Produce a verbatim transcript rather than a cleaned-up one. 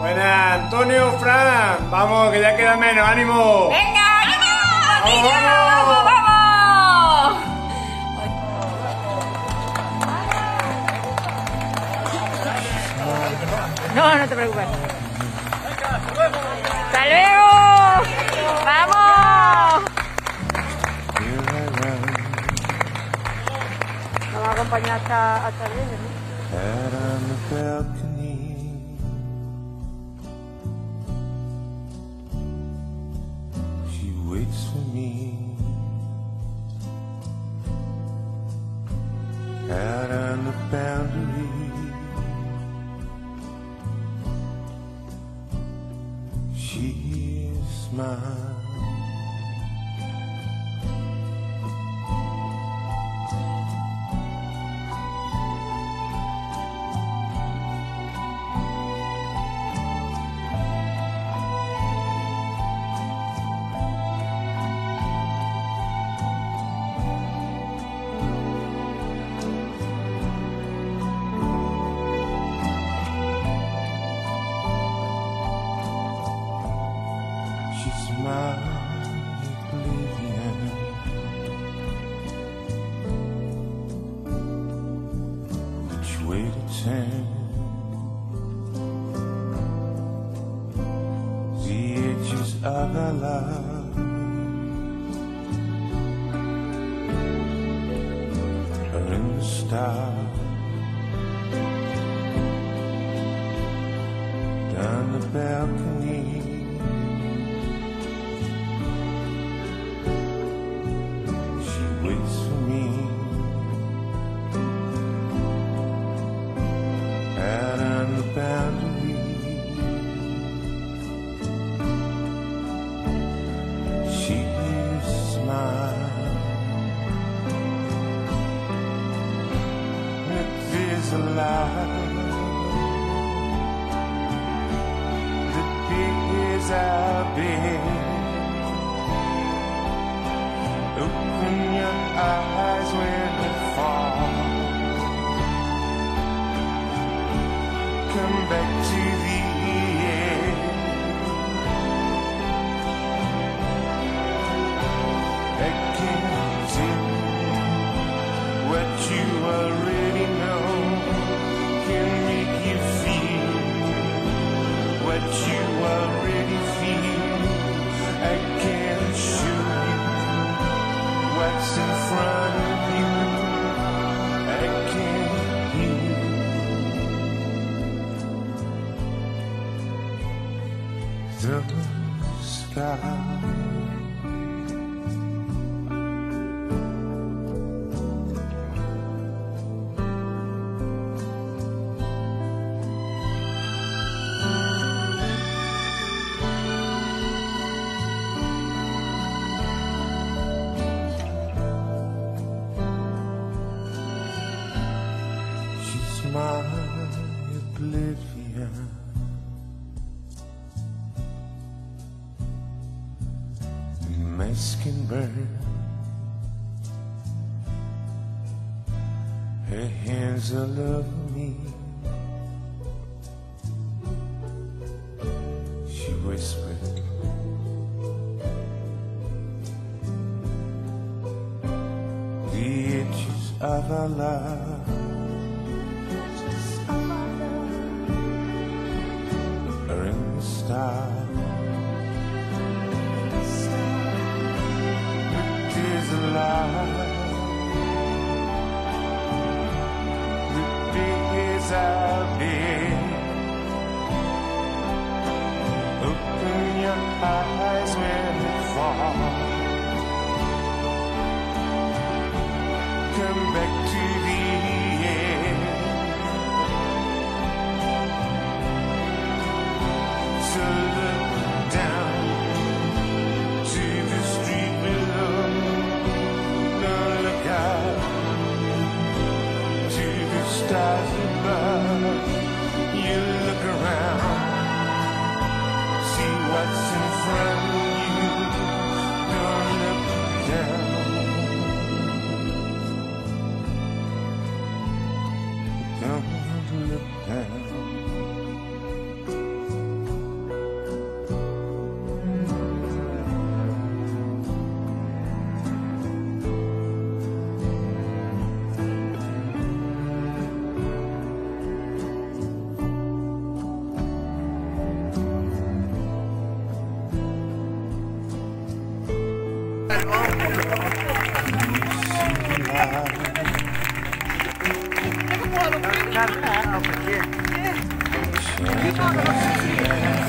Buenas, Antonio, Fran. Vamos, que ya queda menos. ¡Ánimo! ¡Venga, ánimo! ¡Vamos, ¡Niños! vamos! ¡Vamos, vamos! No, no te preocupes. ¡Hasta luego! ¡Vamos! Nos va a acompañar hasta, hasta el viernes, ¿no? Out on the balcony, she waits for me. Out on the boundary, she is mine. She's my oblivion. Which way to turn? The edges of our love are in the stars. Down the balcony, waits for me. Out on the boundary, she is mine. It is a lie that bears our bed. Open your eyes when they fall. Come back to the end. I can't tell what you already know. Can make you feel what you already feel. I can't show you what's in front of you. I can't hear the sky. My oblivion. My skin burn. Her hands all over me. She whispered, the edges of our love are in the stars. It is a lie that bears our bed. Open your eyes when they fall. Come back to the end. So look down to the street below. Don't look out to the stars above. You look around, see what's in front of you. Don't look down. Don't look down. Charlie. Ah, pues bien. Bien.